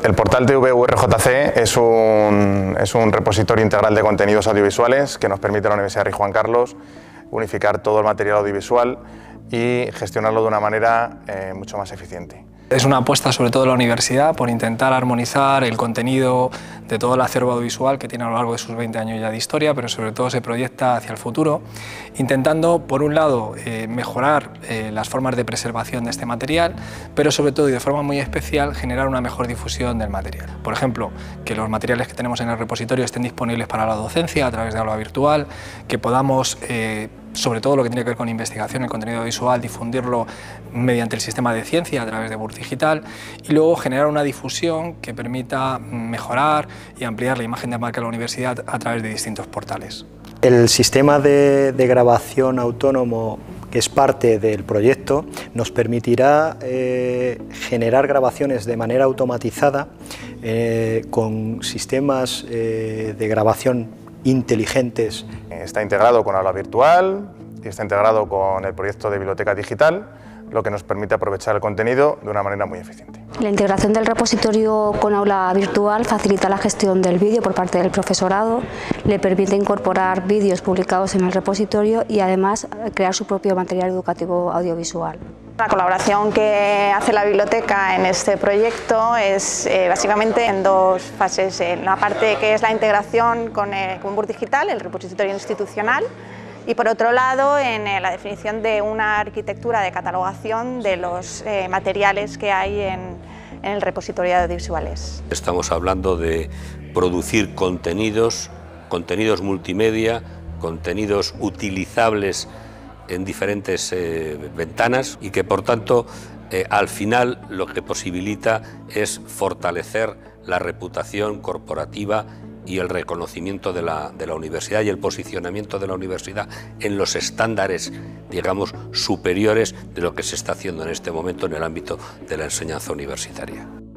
El portal TVURJC es un repositorio integral de contenidos audiovisuales que nos permite a la Universidad Rey Juan Carlos unificar todo el material audiovisual y gestionarlo de una manera mucho más eficiente. Es una apuesta sobre todo de la universidad por intentar armonizar el contenido de todo el acervo audiovisual que tiene a lo largo de sus 20 años ya de historia, pero sobre todo se proyecta hacia el futuro, intentando por un lado mejorar las formas de preservación de este material, pero sobre todo y de forma muy especial generar una mejor difusión del material. Por ejemplo, que los materiales que tenemos en el repositorio estén disponibles para la docencia a través de aula virtual, que podamos sobre todo lo que tiene que ver con investigación, el contenido visual, difundirlo mediante el sistema de ciencia a través de Burt Digital y luego generar una difusión que permita mejorar y ampliar la imagen de marca de la universidad a través de distintos portales. El sistema de grabación autónomo que es parte del proyecto nos permitirá generar grabaciones de manera automatizada con sistemas de grabación inteligentes. Está integrado con aula virtual y está integrado con el proyecto de biblioteca digital, lo que nos permite aprovechar el contenido de una manera muy eficiente. La integración del repositorio con aula virtual facilita la gestión del vídeo por parte del profesorado, le permite incorporar vídeos publicados en el repositorio y además crear su propio material educativo audiovisual. La colaboración que hace la biblioteca en este proyecto es básicamente en dos fases. En la parte que es la integración con Burt Digital, el repositorio institucional, y por otro lado en la definición de una arquitectura de catalogación de los materiales que hay en el repositorio de audiovisuales. Estamos hablando de producir contenidos multimedia, contenidos utilizables en diferentes ventanas y que por tanto al final lo que posibilita es fortalecer la reputación corporativa y el reconocimiento de la universidad y el posicionamiento de la universidad en los estándares, digamos, superiores de lo que se está haciendo en este momento en el ámbito de la enseñanza universitaria.